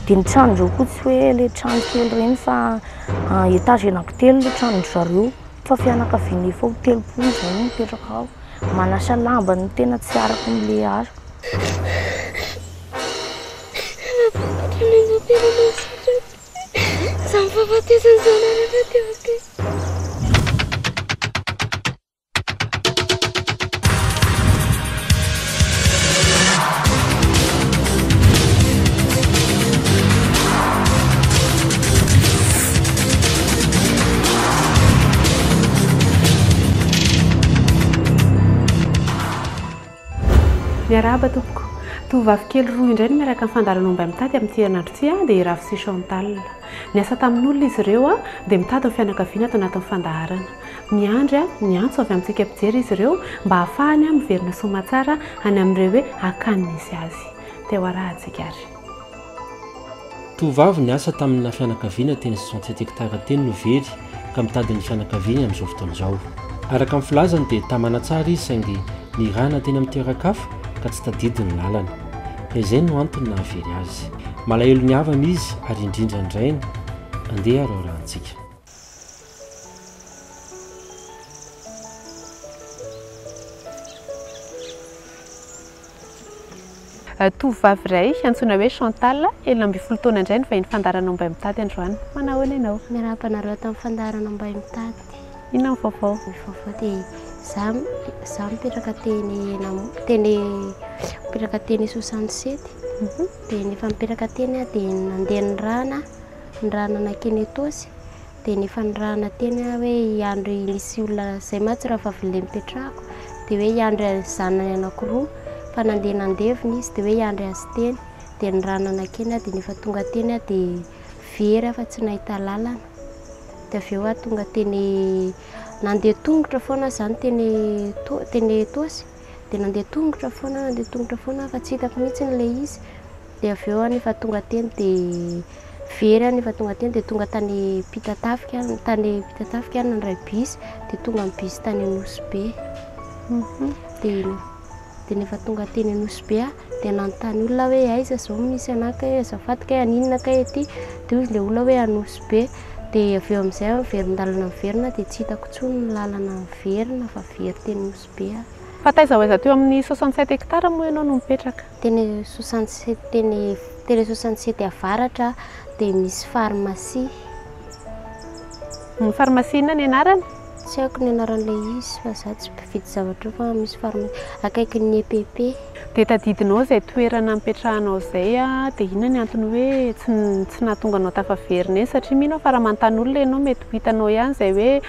dia ny tranondreo koa tsy hoe le trano telo reny fa étage anankitelo le tranondry zareo fa fianakaviana efa ho telopolo zay no mipetraka ao. Manasa lamba no tena tsy araka am'le ara. Miarahaba tompoko. Tovovavy kely roa indray no miaraka mifandaran'omby mitady amin'ity herinandro ity dia Rafy sy Chantal. Niasa tamin'olona izy ireo dia mitady ny fianakaviana ato anatin'ny fandaharana. Miandry miantso avy amintsika mpijery izy ireo mba ahafahany miverina soamantsara any amin'ireo hoe akany misy azy. Teo arahantsika ary. Tovovavy niasa tamina fianakaviana teny 67 hectare teny no very ka mitady ny fianakaviana amin'izao fotoana izao. Araka amin'ny filazany dia tamana tsara izy saingy nirana teny amin'ny toeran-kafa ka tsy tadidiny lalana. Izay no antony nahavery azy. Malahelo ny havana izy ary indrindra indrainy andeha arahantsika. Tovovavy iray antsoina hoe Chantal, 17 taona indray no vahiny fandarana omby mitady androany. Manao ahoana ianao? Miarabanareo tamin'ny fandarana omby mitady. Inona ny vaovao? Ny vaovao dia za mipetraka teny 67 dia nefa mipetraka teny dia nandeha ny rana nakeny Etosy dia nefa ny rana teny hoe hiandry nisy olona izay matsy raha fa vile mipetrako dia hoe hiandry zanany anankiroa fa nandeviny izy dia hoe hiandry azy teny dia ny rana nakeny dia nefa tonga teny dia very fa tsy nahita lalana dia avy eo tonga teny nandeha tongotra foana zany teny Etosy dia nandeha tongotra foana fa tsy hitako mihitsy le izy dia avy eo nefa tonga teny dia very nefa tonga teny dia tonga tany Pitatafika nandray bus dia tonga ny bus tany Anosy Be dia nefa tonga teny Anosy Be dia nanontany olona hoe aiza zao misy anakay azafady kay aninona kay aty dia le olona hoe Anosy Be dia avy eo amin'izay miverindalana miverina dia tsy hitako tsony ny lalana miverina fa very teny Anosy Be. Fa taiza ho aiza teo amin'ny 67 hectare moa ianao no mipetraka? Teny 67 avaratra dia misy pharmacie. Ny pharmacie inona ny anarany? Tsy haiko ny anaran'ilay izy fa za tsy mpividy zavatra fa misy pharmacie akaikin'ny EPP. Dia tadidinao izay toerana mipetrahanao izay dia inona ny antony hoe tsy nahatonga anao tafaverina eny satria mino fa raha manontany olona ianao mety ho hitanao ihany izay hoe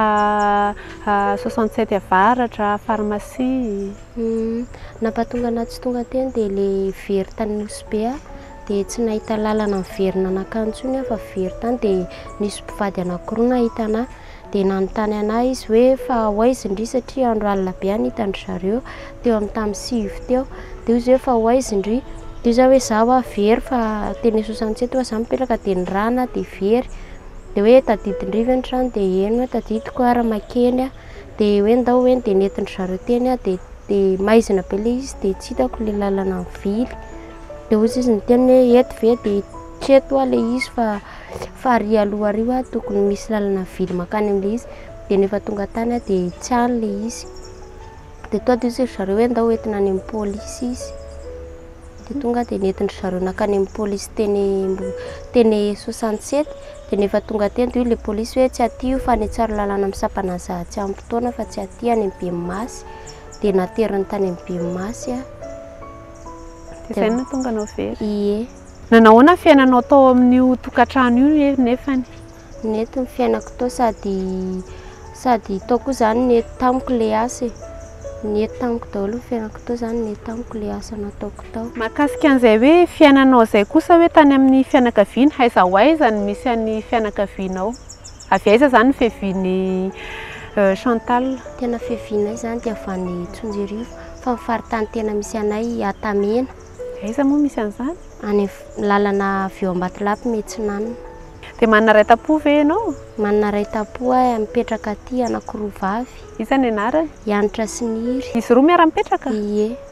67 avaratra pharmacie. Nampahatonga anahy tsy tonga teny dia le very tany Anosy Be dia tsy nahita lalana miverina anakanjony fa very tany dia nisy mpivady anankiroa nahita anahy dia nanontany anahy izy hoe fa hoaiza indry satria andro alina be nitandry zareo teo amin'ny tamin'ny 6 teo dia izy hoe fa hoaiza indry dia izy hoe zaho very fa teny 67 za mipetraka dia ny rana dia very dia hoe tadidin-driva ny trano dia eny hoe tadidiko ara makeny dia hoe ndao hoe dia netiny zareo teny dia maizina be le izy dia tsy hitako le lalana mivily dia ozy izy niteny hoe eto ve dia tsy eto le izy fa ary aloha ariva tokony misy lalana vily makany amin'le izy dia nefa tonga tany dia tsy any le izy dia toa dia izy zareo hoe ndao entina any amin'ny pôlisy izy dia tonga dia netiny zareo nakany amin'ny pôlisy teny 67 dia nefa tonga teny dia le pôlisy hoe tsy aty io fa ny tsara lalana misapana zahatsy amin'ny fotoana fa tsy aty any amin'ny Bemasy dia nateriny tany amin'ny Bemasy Izay no tonga anao very? Ie. Nanao fiainanao tao amin'io tokantrano io nefany? Nety ny fiainako tao sady tao koa zany nety tamiko le asa. Nety tamiko daholo fiainako tao zany nety tamiko le asa nataoko tao. Mahakasika an'izay hoe fiainanao izay kosa hoe tany amin'ny fianakaviana aiza ho aiza ny misy an'ny fianakavianao? Avy aiza zany ny fiaviany Chantal? Tena fiavianay zany dia avy any Tsonjerivo fa faritany tena misy anay Atamena. Aiza moa misy an'izany? Any lalana avy eo Ambatolampy Metsinanana. Dia manana ray-tapo ve ianao? Manana ray-tapo mipetraka aty anankiroa vavy. Iza ny anarany? Ianitra Siniry. Izy roa miara-mipetraka? Ie.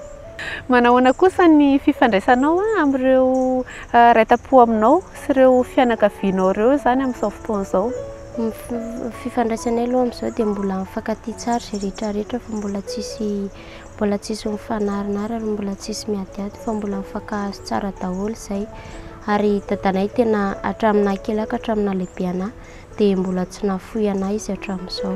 Manahoana kosa ny fifandraisanao amin'ireo raita-po aminao sy ireo fianakavianao ireo zany amin'izao fotoana izao? Fifandraisanay aloha amin'izao dia mbola mifankatia tsara izay rehetrarehetra fa mbola tsisy mifanarina ary mbola tsisy miadiady fa mbola mifankahazo tsara daholo izay. Ary dadanay tena hatraminà kely ka hatraminà lehibe anahy dia mbola tsy nahafoy anahy izy hatramin'izao.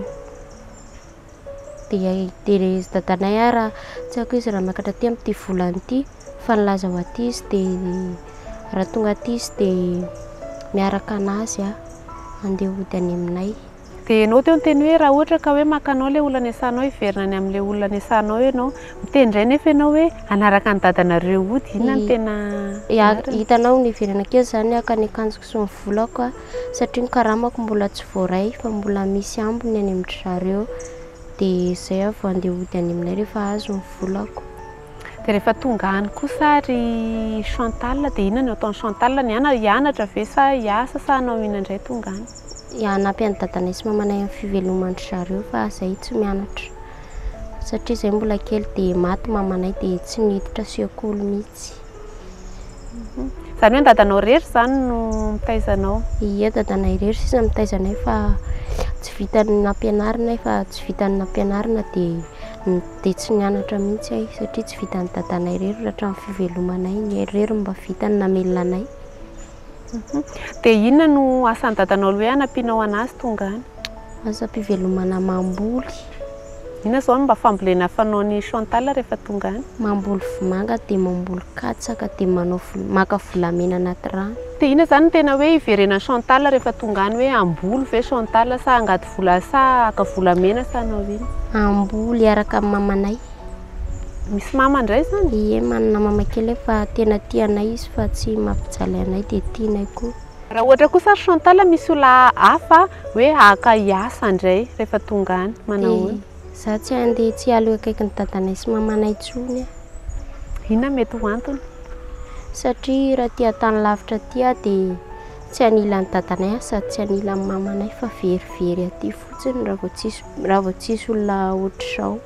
Dia dadanay raha tsy haiko izy raha miakatra aty amin'ity volany ity fa nilaza ho aty izy dia raha tonga aty izy dia miaraka anazy andeha hody any aminay. Dia ianao teo ny teny hoe raha ohatra ka hoe makanao ilay olona niasanao hiverina any amin'ilay olona niasanao ianao mitendray nefa ianao hoe anaraka ny dadanareo hody, inona no tena hitanao ny hiverina kely zany aka ny akanjoko sy ny volako satria ny karamako mbola tsy voaray fa mbola misy ambiny any amin'ny zareo dia izay vao andeha hody any aminay rehefa azo ny volako. Dia rehefa tonga any kosa ry Chantal dia inona no ataon'ny Chantal? Hianatra ve sa hiasa sa hanao inona indray tonga any? Hanampy any dadanay sy mamanay amin'ny fivelomandry zareo fa izay tsy mianatra satria izay mbola kely dia maty mamanay dia tsy niditra sekoly mihitsy. Izany hoe dadanao rery zany no mitaizanao? Ia, dadanay rery sisa mitaizanay fa tsy vitany nampianarina fa tsy vitany nampianarina dia tsy nianatra mihitsy ahy satria tsy vitany dadanay rery hatramin'ny fivelomanay ny rery mba vitany namelona anay. Dia inona no asan'ny dadanao hoe hanampianao anazy tonga any? Asam-pivelomana mamboly. Inona izao no mba fambolena fanaon'ny Chantal rehefa tonga any? Mamboly vomanga dia mamboly katsaka dia maka volamena anaty rano. Dia inona izany no tena hoe hiverenan'ny Chantal rehefa tonga any hoe amboly ve Chantal sa angady vola sa haka volamena sa hanao ino? Amboly araka amin'ny mamanay. Misy mama indray zany? Ie, manana mama kely fa tena tianay izy fa tsy mampijaly anay dia tianay koa. Raha ohatra kosa ry Chantal misy olona hafa hoe haka hiasa indray rehefa tonga any manao? Za tsy andeha tsy alo akaikin'ny dadanay sy mamanay intsony. Inona mety ho antony? Satria raha tia tany lavitra aty dia tsy anilan'ny dadanay sady tsy anilan'ny mamanay fa verivery aty fotsiny raha vao tsisy olona ohatr'izao.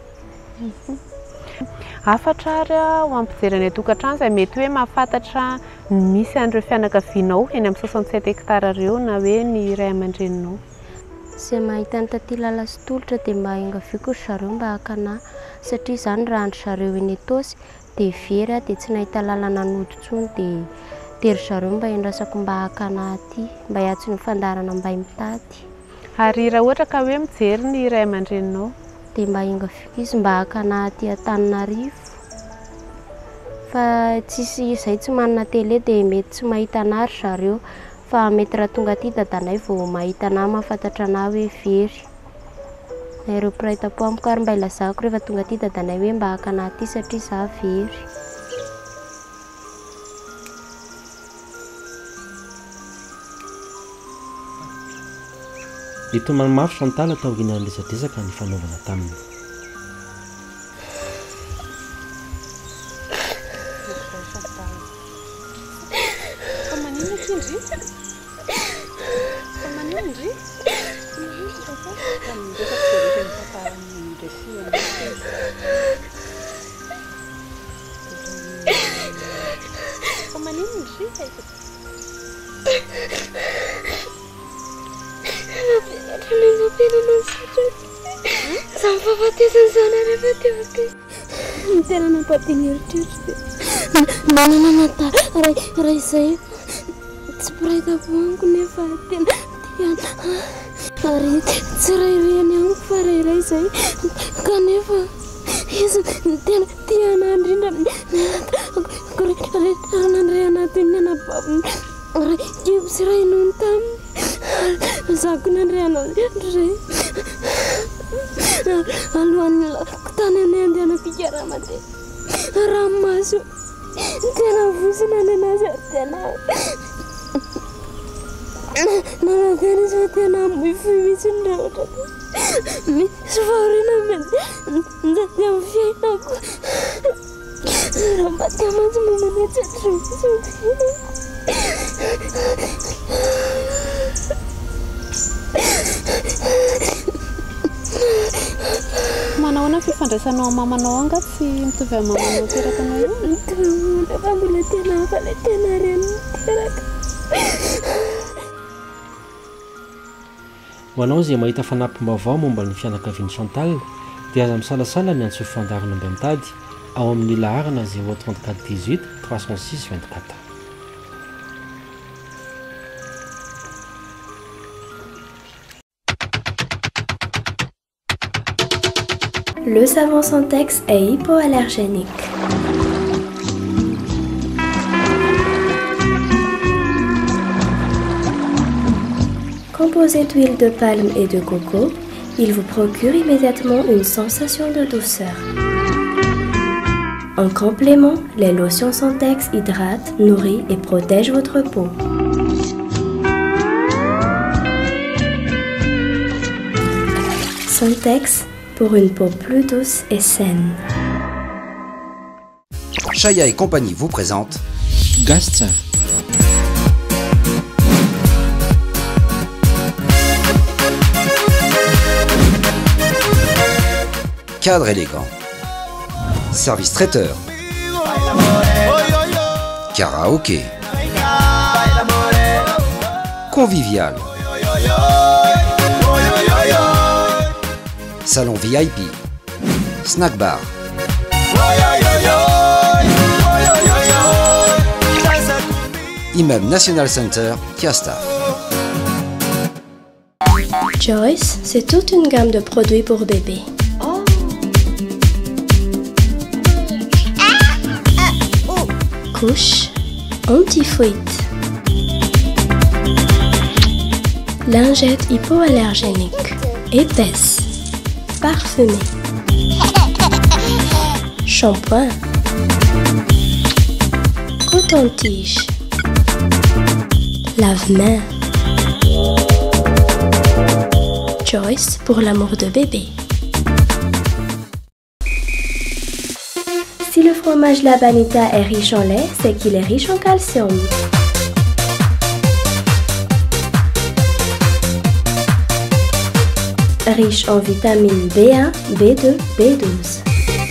Afatra ary ho ampijerena tokantrano izay mety hoe mahafantatra misy an'ireo fianakavianao eny amin'ny 67 hectare ireo na hoe ny ray aman-dreninao? Izay mahita ny taty lala sy tolotra dia mba engaviako ry zareo mba hakana satria izany raha andry zareo eny Etosy dia very dia tsy nahita lalana nody intsony dia ry zareo mba endrasako mba hakana aty mba hiatso ny fandarana mba mitady. Ary raha ohatra ka hoe mijery ny ray aman-dreninao dia mba engaviako izy mba hakana aty Antananarivo fa tsisy izay tsy manana tele dia mety tsy mahita anahy ry zareo fa mety raha tonga aty dadanay vao mahita anahy mahafantatra anahy hoe very. Ireo mpiraita-po amiko ary mba ilazako rehefa tonga aty dadanay hoe mba hakana aty satria za very. Ny tomany mafy Chantal atao hinany resadresaka ny fanaovana taminy. Tena nampatigny eritreritra dia nananata raha izay tsy piraita-po amiko nefa tena tiana ary tsy raireny amiko fa rairay izay kanefa izy tena tiana indrindra nandray anaty ny anabaviny kibo sy ray nono taminy zako nandray anazy ndray alohan'ny tany anay andeha anapikarama dia ranomaso tena vosina ny anazy ary tena nanatena izy fa tena mifoy mihitsy ny raha ohatra misy fahoriana mety njaty amin'ny fiainako raha mba tia mantsy mamana tsetry mihitsy Manahoana fifandraisanao amin'ny mamanao anga tsy mitovy amin'ny mamanao teraka anao io? Fa mbola tena fa le tena reny teraka. Ho anao izay mahita fanampim-baovao momba ny fianakavian'i Chantal dia aza misalasala ny antsoa fandarina mba mitady ao amin'ny laharana 034 18 306 24. Le savon Santex est hypoallergénique. Composé d'huile de palme et de coco, il vous procure immédiatement une sensation de douceur. En complément, les lotions Santex hydratent, nourrissent et protègent votre peau. Santex pour une peau plus douce et saine. Chaya et compagnie vous présente Gastsa. Cadre élégant, service traiteur, karaoké, convivial, salon VIP, snack bar, immeuble National Center, Kiasta. Joyce, c'est toute une gamme de produits pour bébés. Couche, anti-fuite, lingette hypoallergénique, épaisse, parfumée, shampoing, coton-tige, lave-main. Joyce pour l'amour de bébé. Si le fromage Labanita est riche en lait, c'est qu'il est riche en calcium. Riche en vitamines B1, B2, B12.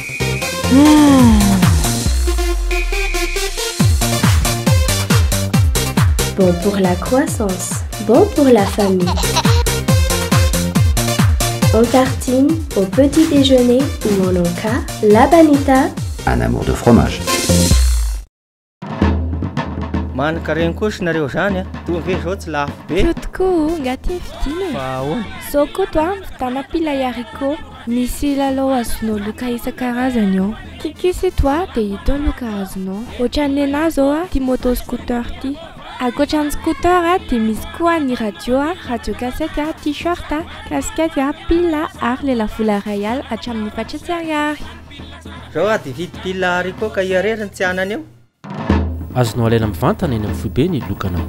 Bon pour la croissance, bon pour la famille. En tartine, au petit déjeuner ou en encas, Labanita. Un amour de fromage. Manaka regny koa nareo zany tonga zao tsy lafo be. Tokoa nga ty vidina. Fa ahoana? Zao koa toa vitana pila ya haricot. Misy lalao azonao loka isan-karazany ao. Kikisy toa dia ito loka azonao. Ohatran'ny anahy zao ty moto scooter ty. Ankoatran'ny scooter dia misy koa ny radio, radio cassette, t-shirt, casquette, pila ary lela vola ray aly hatramin'ny 400 ariary. Zao dia vidy pila haricot ka iarerany tsy anany eo. Azonao alaina mivantana eny amin'ny foibe ny lokanao.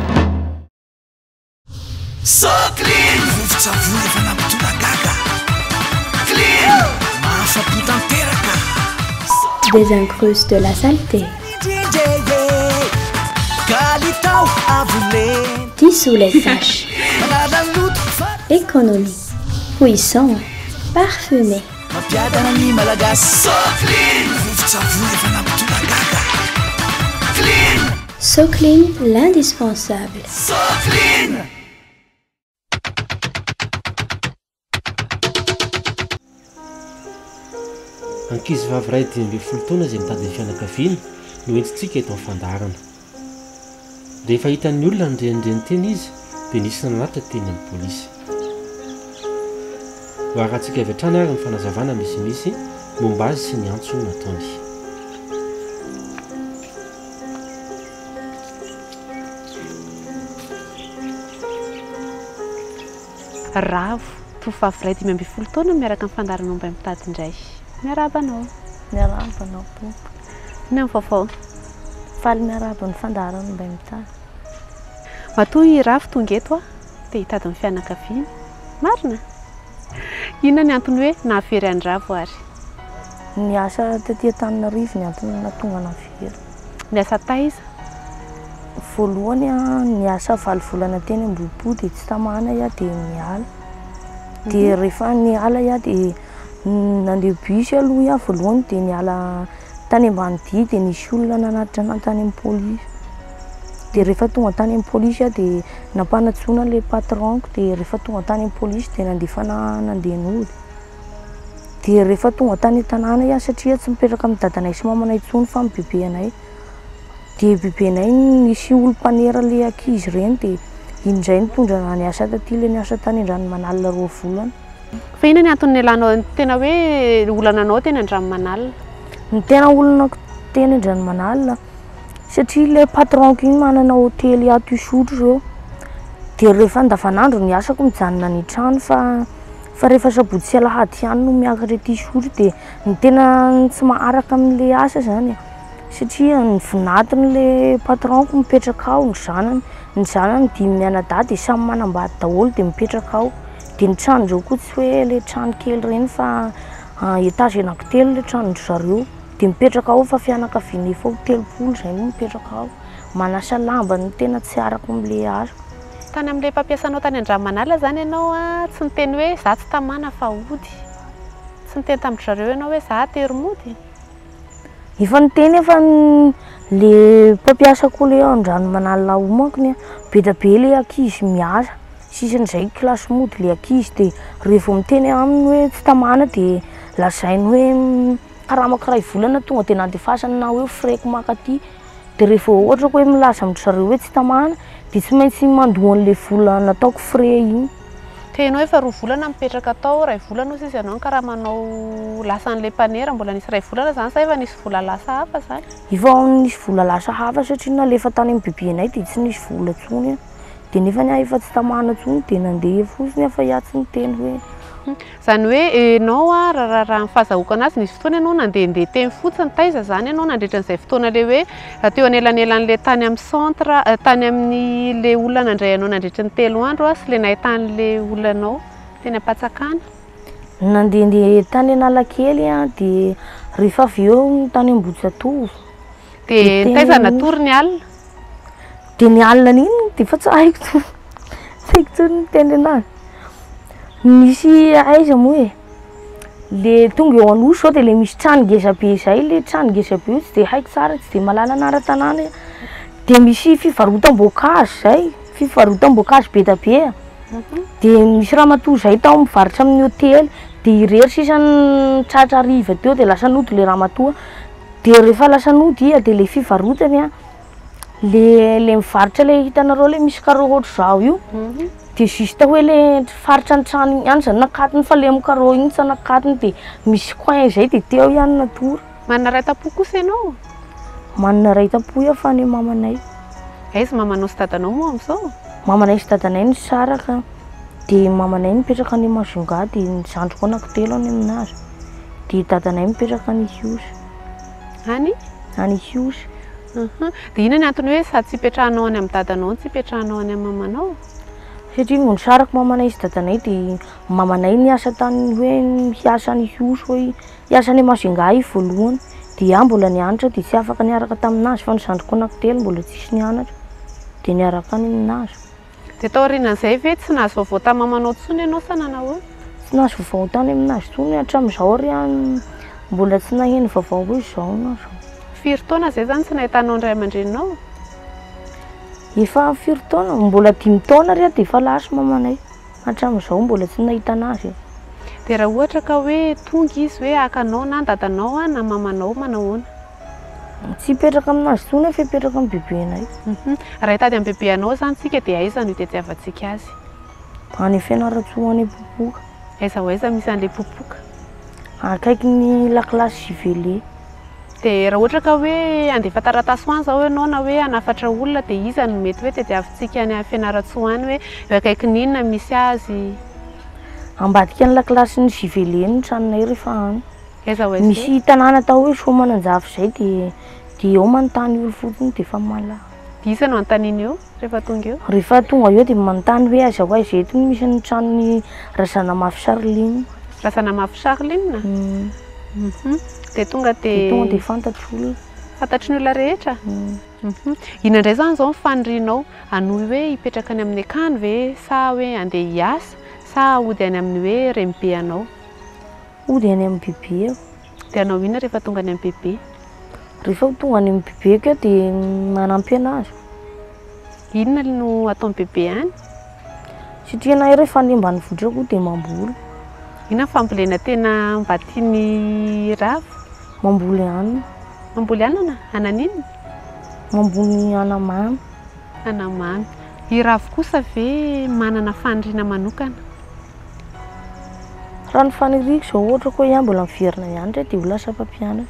So clean! Vovo-tsavony efa nampitona gaga. Clean! Mahafapo tanteraka. Désincruste de la saleté. Dissout les taches. Économie. Puissant. Parfumé. So Clean, l'indispensable. So Clean! Ankizy vavy ray 10 taona izay mitady ny fianakaviana no entintsika eto amin'ny fandarana. Rehefa hitan'ny olona ny renireny teny izy dia nisy nanata teny amin'ny polisy. Ho arahantsika avy hatrany ary ny fanazavana misimisy momba azy sy ny antso nataony. Ravo, tovovavy ray 10 taona miaraka amin'ny fandarana momba mitady indray. Miarabanao. Miarabanao tompo. Ny amin'ny vaovao. Faly miaraba ny fandarana mba mitady. Matoa Ravo tonga eto dia hitady ny fianakaviana. Marina. Inona ny antony hoe nahavery an'i Ravo ary? Niasa taty Antananarivo ny antony nahatonga nahavery. Niasa taiza? Voalohany niasa 7 volana teny Ambohipo dia tsy tamana ia dia niala. Dia rehefa niala ia dia nandeha bus aloha iaho voalohany dia niala tany ambany dia dia nisy olona nanatitra anahy tany amin'ny polisy. Dia rehefa tonga tany amin'ny polisy aho dia nampanatsona ilay patronko dia rehefa tonga tany amin'ny polisy dia nandefana nandeha nody. Dia rehefa tonga tany an-tanàna iaho satria tsy mipetraka amin'ny dadanay sy mamanay intsony fa amin'ny bebenay. Dia bebenay nisy olo-panera ilay ankizy ireny dia indray nitondra na niasa taty ilay niasa tany Andranomanalina 2 volana. Fa inona ny antony ilanao tena hoe olananao teny Andranomanalina? Ny tena olonako teny Andranomanalina satria ilay patronko iny manana hôtely ato Isotry ireo. Dia rehefa andavanandro ny asako mijanona ny trano fa rehefa sabotsy sy alahady ihany no miakatra ety Isotry dia ny tena tsy maharaka amin'ilay asa zany. Satria ny vinatin'ilay patronko mipetraka ao, ny zanany 5 mianadahy dia samy manambady daholo dia mipetraka ao. Dia ny trano ireo koa tsy hoe ilay trano kely ireny fa étage anankitelo ilay tranondry zareo. Dia mipetraka ao fa fianakaviana efa 30 izay no mipetraka ao. Manasa lamba ny tena tsy arako amin'ilay asa. Tany amin'ilay mpampiasanao tany Andranomanalina zany ianao tsy niteny hoe za tsy tamana fa ody. Tsy niteny tamin'ny zareo ianao hoe za tery mody. Efa niteny efa le mpampiasako ilay Andranomanalina omako be da be ilay ankizy miasa. Sisan'izay kilasy mody ilay ankizy dia rehefa miteny aminy hoe tsy tamana dia lazainy hoe karamaka ray volana tonga dia nandefasana na hoe freko makaty. Dia rehefa ohatra hoe milaza amin'ny zareo hoe tsy tamana dia tsy maintsy mandoa an'ilay vola nataoko frais iny. Tenao efa 2 volana mipetraka tao, 2 volana sisa ianao karamanao lasa an'ilay mpanera mbola nisy 2 volana zany sa efa nisy vola lasa hafa zany? Efa nisy vola lasa hafa satria nalefa tany amin'ny bebenay dia tsy nisy vola intsony. Dia nefa ny ahy efa tsy tamana intsony dia nandeha fotsiny fa iaho tsy niteny hoe. Zany hoe ianao raha ny fahazahokana azy nisy fotoana ianao nandehandeha teny fotsiny taiza zany ianao nandritra an'izay fotoana ilay hoe teo anelanelan'ilay tany amin'ny centre tany amin'ilay olona nandray ianao nandritra ny 3 andro sy ilay nahitan'ilay olonanao teny Ampatsakana? Nandehandeha tany Analakely dia rehefa avy eo tany Ambohijatovo. Dia taiza natory ny alina? Dia ny alina iny dia fa tsy haiko tsony niteny anazy. Misy aiza moa le tonga eo Anosy zao dia le misy trano ngeza be izay, le trano ngeza be io tsy dia haiko tsara, tsy dia malala anara-tanàna. Dia misy fivarotam-boankazo zay, fivarotam-boankazo be da be. Dia misy ramatoa izay tao mivarotra amin'ny hôtely dia irery sisa ny tratra hariva teo dia lasa nody le ramatoa. Dia rehefa lasa nody dia le fivarotany le mivarotra le hitanareo le misy carreau ohatry zao io. Dia juste hoe le faritra ny trano ihany zany nakatiny fa le carreau iny tsy nakatiny dia misy coin izay dia teo ihany natory. Manana ray-tam-po kosa ianao? Manana ray-tam-po iaho fa ny mamanay. Aiza mamanao sy dadanao moa amin'izao? Mamanay sy dadanay ny saraka dia mamanay mipetraka any Majunga dia ny zandriko anankitelo any aminazy. Dia dadanay mipetraka any Hiosy. Any Hiosy. Dia inona ny antony hoe sady tsy hipetrahanao any amin'ny dadanao tsy hipetrahanao any amin'ny mamanao? Satria ny sarako mamanay sy dadanay dia mamanay niasa tany hoe hiasa any Hiosy hoe hiasa any Majunga voalohany dia iaho mbola nianatra dia tsy afaka niaraka taminazy fa ny zandriko anankitelo mbola tsisy nianatra dia niaraka any aminazy. Dia tao aorianan'izay ve tsy nahazo vaovao tamin'ny mamanao intsony ianao sa nanao? Tsy nahazo vaovao tany aminazy intsony hatramin'izao ary mbola tsy naheno vaovao hoe izao na izao. Firy taona izay zany tsy nahitanao ny ray aman-dreninao? Efa 4 taona, mbola 5 taona ary dia efa lasa mamanay. Hatramin'izao mbola tsy nahita anazy. Dia raha ohatra ka hoe tonga izy hoe hakanao na dadanao na mamanao manahoana? Tsy hipetraka aminazy intsony fa hipetraka amin'ny bebenay. Raha hitady amin'ny bebenao zany tsika dia aiza no hitadiavantsika azy? Any Fianarantsoa any Popoka. Aiza ho aiza misy an'ilay Popoka? Akaiky ny lakilasy Jivele. Dia raha ohatra ka hoe andefa taratasy ho any izao ianao na hoe hanafatra olona dia iza no mety hoe tadiavintsika any Fianarantsoa any hoe eo akaiky n'inona misy azy? Ambadika ny lakilasy ny Jivele ny tranonay rehefa any. Aiza ho aiza? Misy tanàna tao hoe Soamananjavy izay dia eo manontany olo fotsiny dia efa malaza. Iza no antaniny eo rehefa tonga eo? Rehefa tonga eo dia manontany hoe aiza ho aiza eto no misy ny tranon'ny Razanamafy Charline. Razanamafy Charline? Dia tonga dia fantatry olona. Fantatry ny olona rehetra? Inona indray zany izao mifanirianao hanohy hoe hipetraka any amin'ny akany ve sa hoe handeha hiasa sa hody any amin'ny hoe renibe anao? ody any amin'ny bebe eo. Dia anao inona rehefa tonga any amin'ny bebe? Rehefa tonga any amin'ny bebe eo dia manampy anazy. Inona no ataon'ny bebe any? Satria na rehefa any ambanivohitra koa dia mamboly. Inona fambolena tena mba tiany Ravo? Mamboly anana. Mamboly anana? Anan'inona? Mamboly anamamy. Anamamy. I Ravo kosa ve manana faniriana manokana? Raha ny faniriako izao ohatra koa ihany mbola miverina mianatra dia ho lasa mpampianatra.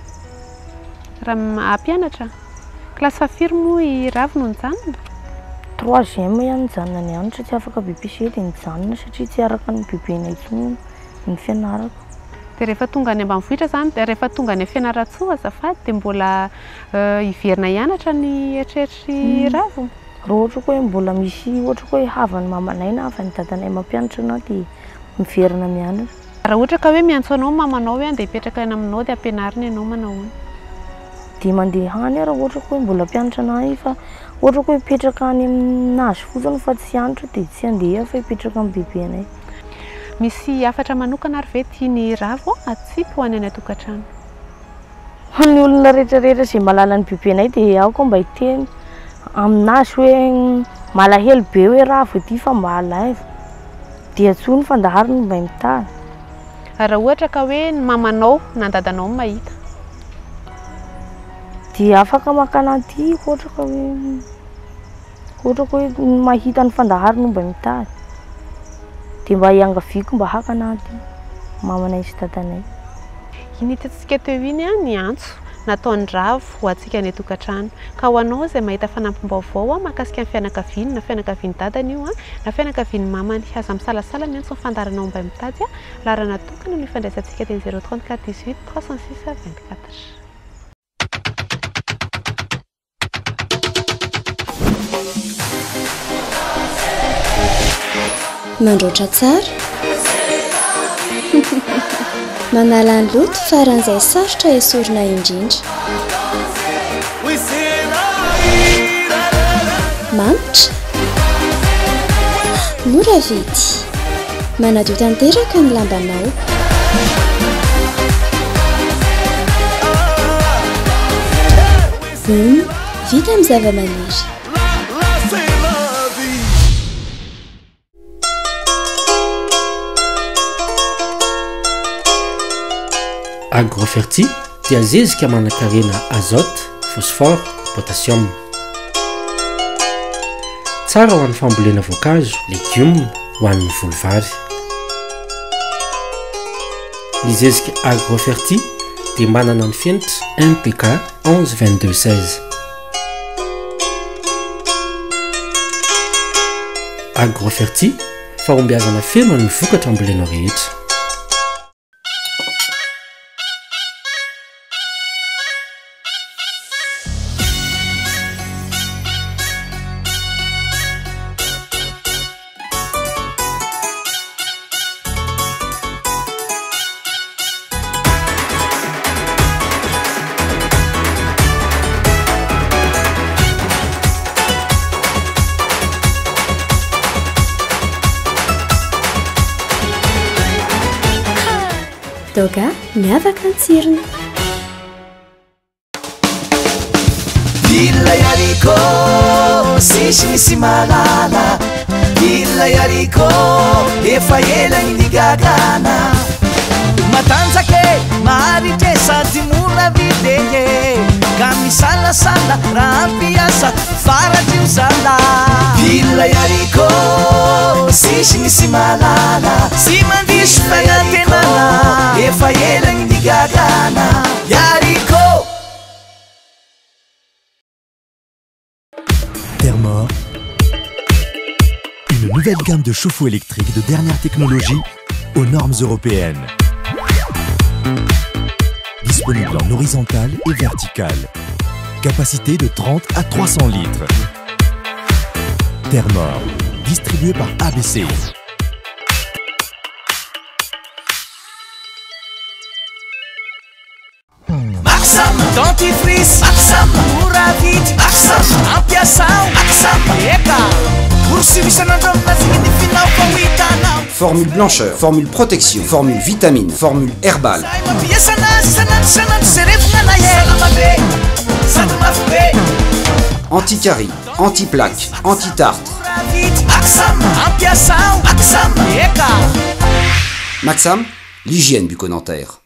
Raha ampianatra? Kilasy fahafiry moa i Ravo no nijanona? 3e ihany nijanona nianatra, tsy afaka BBC dia nijanona satria tsy araka ny bebenay intsony ny fianarako. Dia rehefa tonga any ambanivohitra zany, rehefa tonga any Fianaratsoa azafady dia mbola hiverina hianatra ny eritreritry Ravo? Raha ohatra koa hoe mbola misy ohatra koa hoe havan'ny mamanay na havan'ny dadanay mampianatra anao dia miverina mianatra. Raha ohatra ka hoe miantso anao mamanao hoe andeha hipetraka any aminao dia ampianarina ianao manao hono? Dia mandeha any raha ohatra koa hoe mbola mpianatra anay fa ohatra koa hoe hipetraka any aminazy fotsiny fa tsy antitra dia tsy andeha fa hipetraka amin'ny bebenay. Misy hafatra manokana ary ve tiany Ravo atsipy ho any an-tokantrano? Ny olona rehetrarehetra izay malala ny bebenay dia aoko mba hiteny aminazy hoe malahelo be hoe Ravo ety fa mba alaivo dia tsony fandahariny mba mitana. Raha ohatra ka hoe ny mamanao na dadanao mahita dia afaka makana aty ohatra ka hoe mahita ny fandahariny mba mitana dia mba hiangaviako mba hakana aty mamanay sy dadanay. Iny hitantsika teo iny ny antso nataon'ny Ravo ho antsika any an-tokantrano. Ka ho anao izay mahita fanampim-baovao mahakasika ny fianakaviany na fianakaviany dadany io na fianakaviany mamany, aza misalasala ny antso ny fandaranao mba mitady larana tokana no ifandraisantsika teny 034 18 306 24. Mandroatra tsara manala ny loto faran'izay sarotra esorina indrindra manitra mora vidy manadio tanteraka ny lambanao vita amin'ny zava-maniry. Agroferti dia zezika manan-karena azote, phosphore, potassium. Tsara ho an'ny fambolena voankazo, légumes ho an'ny volovary. Ny zezika Agroferti dia manana ny fenitra MPK 112216. Agroferti fahombiazana feno ny vokatra ambolena rehetra. Doga miavaka ny tsirony. Illa yariko sisy malala illa yariko efa elagny ny gagana matanjake maharitra sady mora videye ka misalasala raha ampiasa faratry zala illa yariko sisy malala sy mandiso fagnatenana efa elagny ny gagana yariko. Thermor, une nouvelle gamme de chauffe-eau électriques de dernière technologie aux normes européennes. Disponible en horizontale et verticale. Capacité de 30 à 300 litres. Thermor, distribué par ABC. Maxam, dentifrice, Maxam, Mouravit, Maxam, ampiasao, Maxam, eka, ursivisanandro amin'azy ny finao fa ho hitanao. formule blancheur, formule protection, formule vitamine, formule herbale. Anti-carie, anti-plaque, anti-tartre. Maxam, l'hygiène bucco-dentaire.